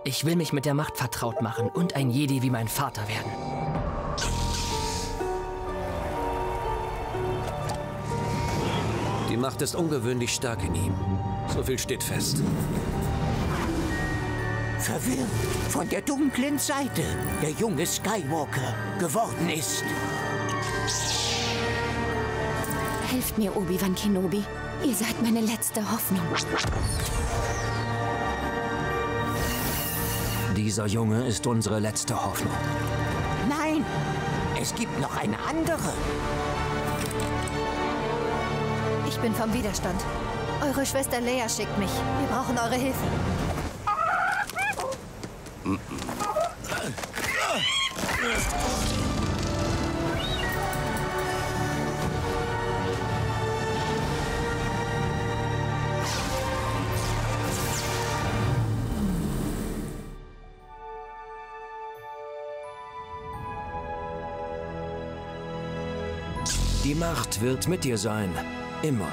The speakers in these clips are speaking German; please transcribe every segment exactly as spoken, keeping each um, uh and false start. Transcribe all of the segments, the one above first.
Ich will mich mit der Macht vertraut machen und ein Jedi wie mein Vater werden. Die Macht ist ungewöhnlich stark in ihm. So viel steht fest. Verwirrt von der dunklen Seite der junge Skywalker geworden ist. Helft mir, Obi-Wan Kenobi. Ihr seid meine letzte Hoffnung. Dieser Junge ist unsere letzte Hoffnung. Nein, es gibt noch eine andere. Ich bin vom Widerstand. Eure Schwester Leia schickt mich. Wir brauchen eure Hilfe. Die Macht wird mit dir sein. Immer.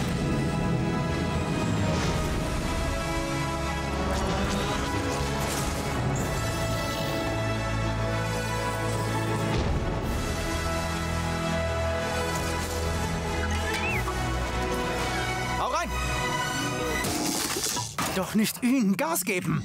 Hau rein! Doch nicht ihnen Gas geben!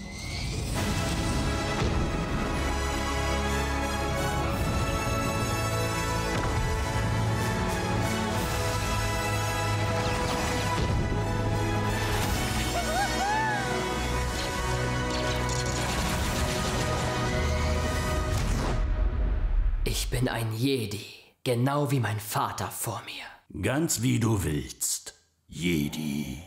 Ich bin ein Jedi, genau wie mein Vater vor mir. Ganz wie du willst, Jedi.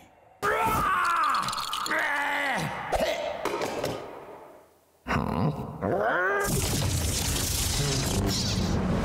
Hm?